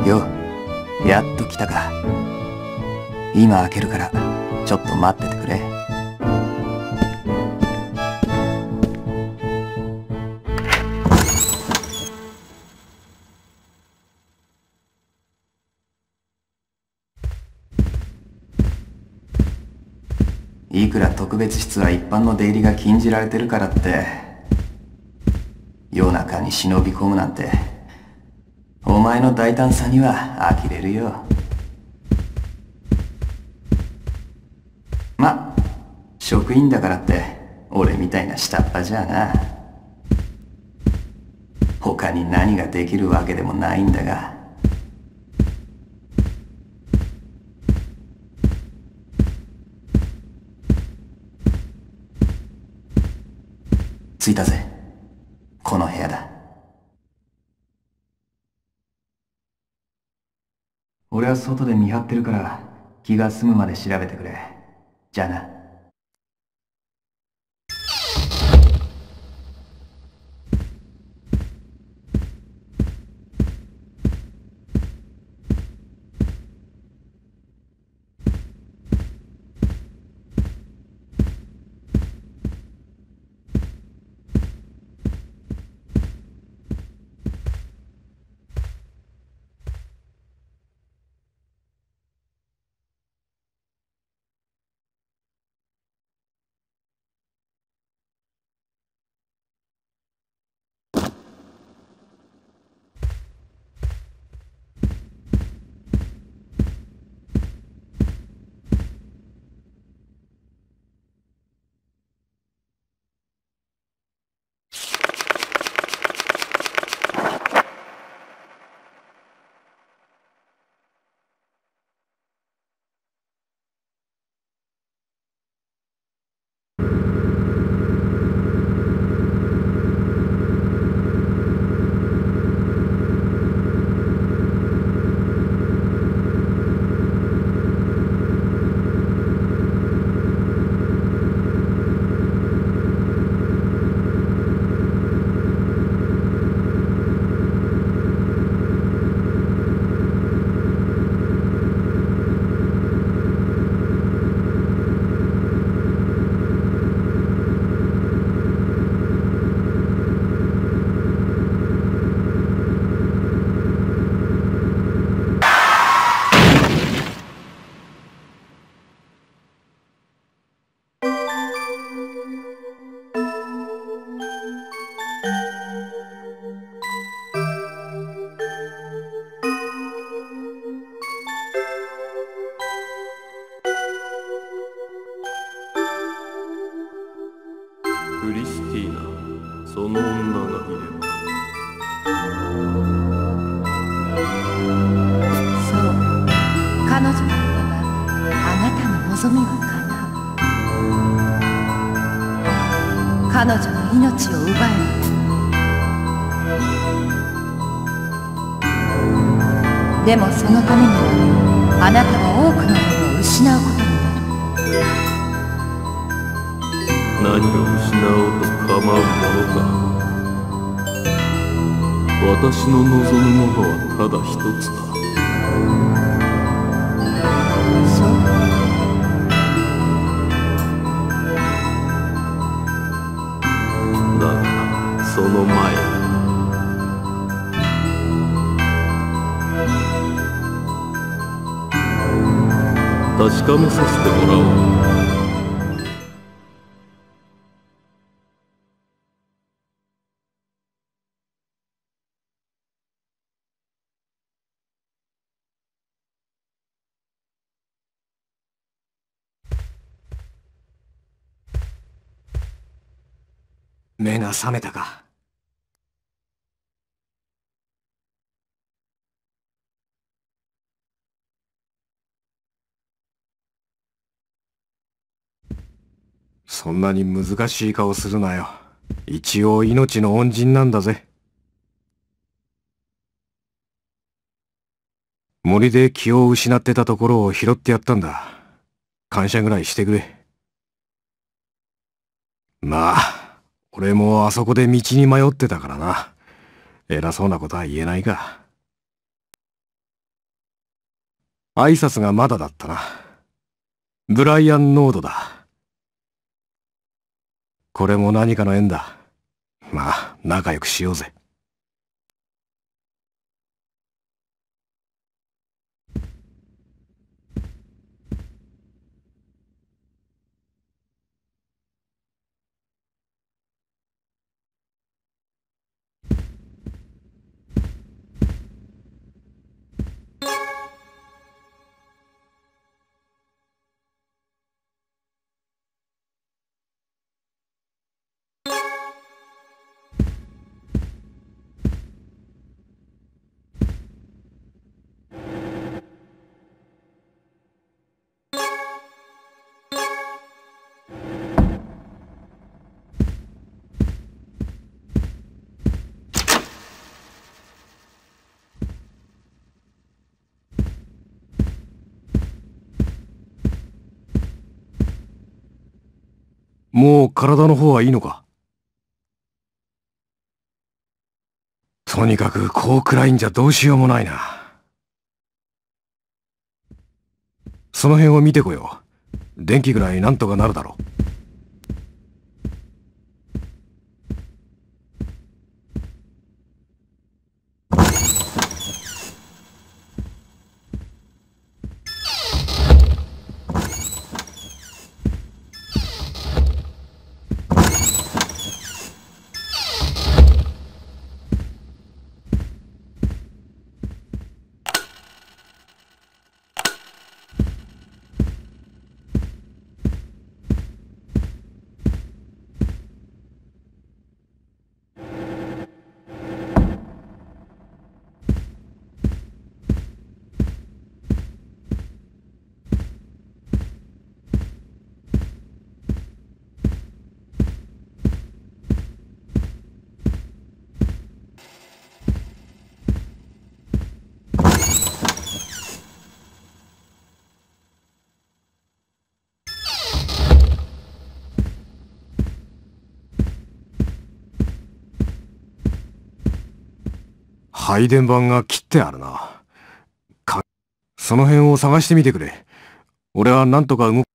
よ、やっと来たか。今開けるからちょっと待っててくれ。いくら特別室は一般の出入りが禁じられてるからって夜中に忍び込むなんて、お前の大胆さには呆れるよ。ま、職員だからって俺みたいな下っ端じゃな。他に何ができるわけでもないんだが。着いたぜ。この部屋だ。俺は外で見張ってるから気が済むまで調べてくれ。じゃあな。 クリスティーナ、その女がいれば。 そう、彼女がいればあなたの望みは叶う。彼女の命を奪えば。でもそのためにはあなたは多くのものを失うことになる。 何を失おうと構うものか。私の望むものはただ一つだ。 そう。 だがその前に確かめさせてもらおう。 目が覚めたか。そんなに難しい顔するなよ。一応命の恩人なんだぜ。森で気を失ってたところを拾ってやったんだ。感謝ぐらいしてくれ。まあ、俺もあそこで道に迷ってたからな。偉そうなことは言えないが。 挨拶がまだだったな。ブライアン・ノードだ。これも何かの縁だ。まあ、仲良くしようぜ。もう体の方はいいのか？とにかくこう暗いんじゃどうしようもないな。その辺を見てこよう。電気ぐらいなんとかなるだろう。配電盤が切ってあるな。その辺を探してみてくれ。俺はなんとか動く。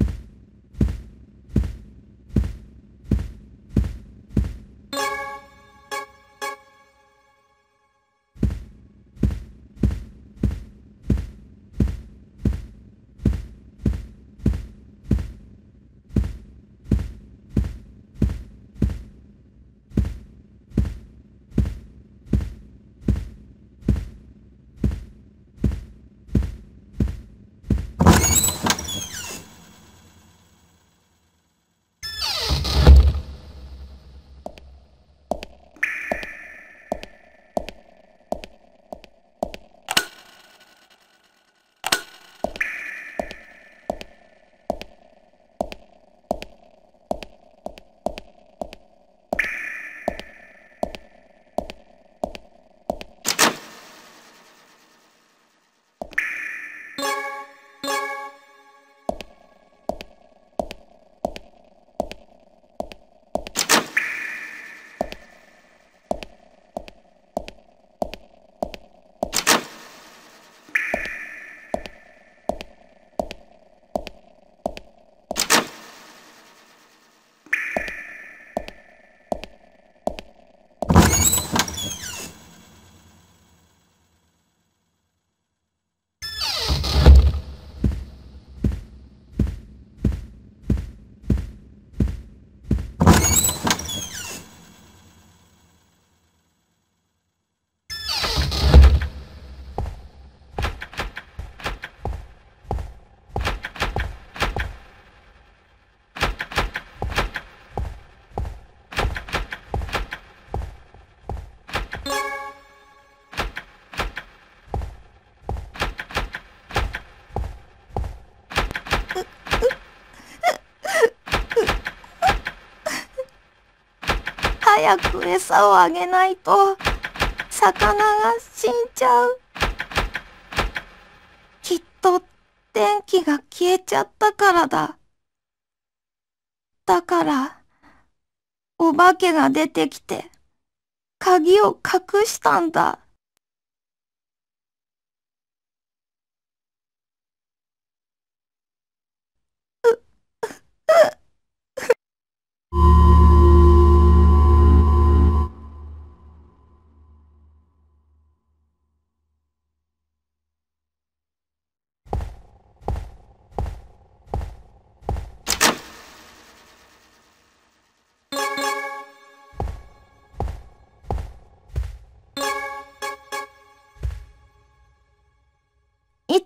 早く餌をあげないと魚が死んじゃう。きっと電気が消えちゃったからだ。だからお化けが出てきて鍵を隠したんだ。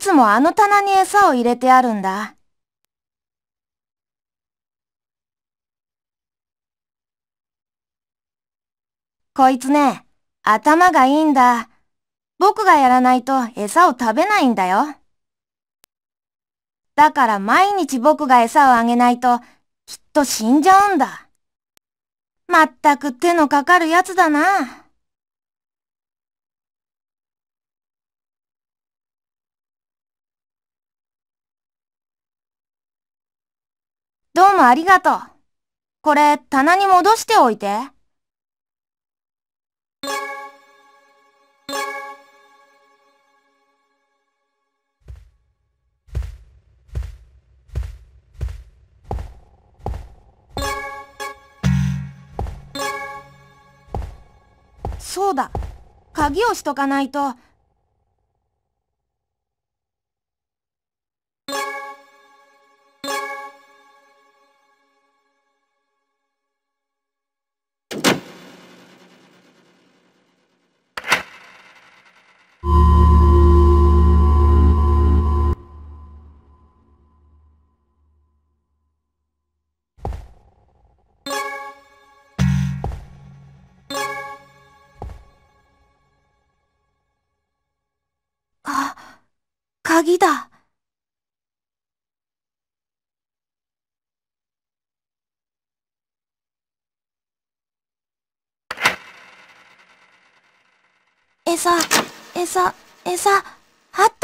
つもあの棚に餌を入れてあるんだ。こいつね、頭がいいんだ。僕がやらないと餌を食べないんだよ。だから毎日僕が餌をあげないときっと死んじゃうんだ。まったく手のかかるやつだな。どうもありがとう。これ棚に戻しておいて。そうだ。鍵をしとかないと。あ、鍵だ。餌、あった。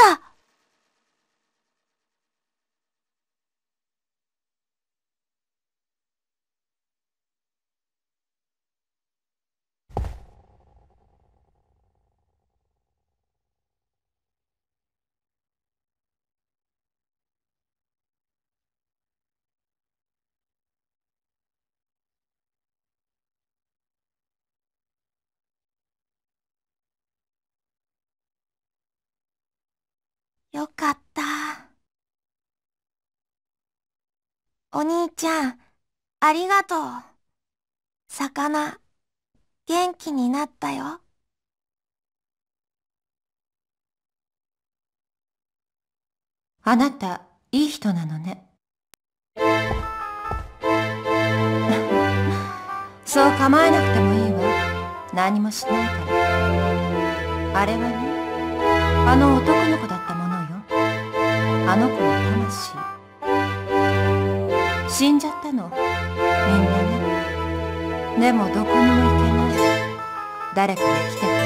よかった。お兄ちゃん、ありがとう。魚、元気になったよ。 あなた、いい人なのね。そう構えなくてもいいわ。何もしないから。あれはね、あの男の子だったものよ。あの子の魂。死んじゃったの。みんなね。でもどこにも行けない。誰かが来てく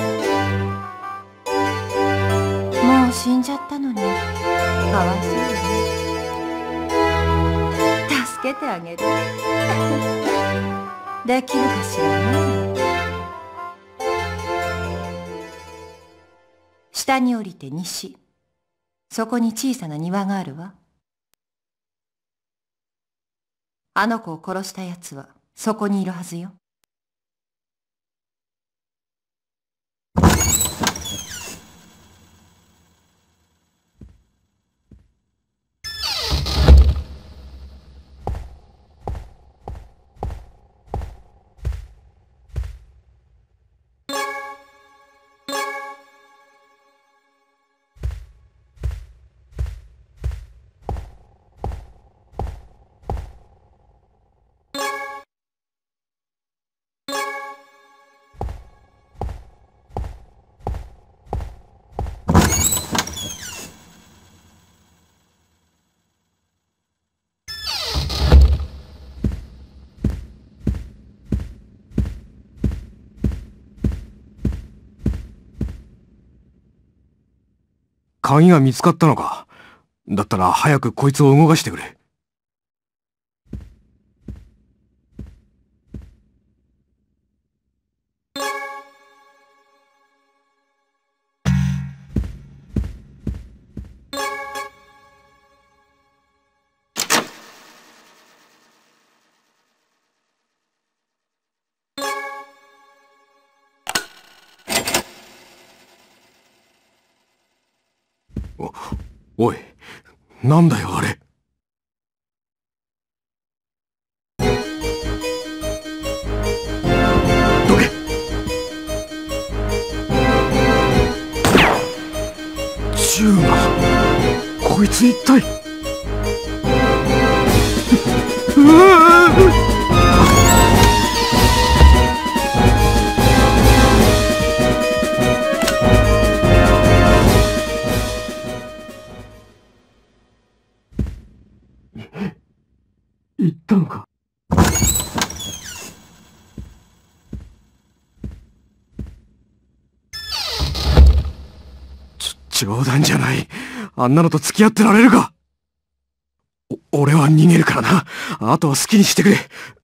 れる。もう死んじゃったのに、かわいそうよね。助けてあげる。できるかしらね。下に降りて西。そこに小さな庭があるわ。あの子を殺したやつはそこにいるはずよ。 鍵が見つかったのか。だったら早くこいつを動かしてくれ。おい、なんだよあれ。どけ。銃が。 こいつ一体。行ったのか。冗談じゃない。あんなのと付き合ってられるか。俺は逃げるからな。あとは好きにしてくれ。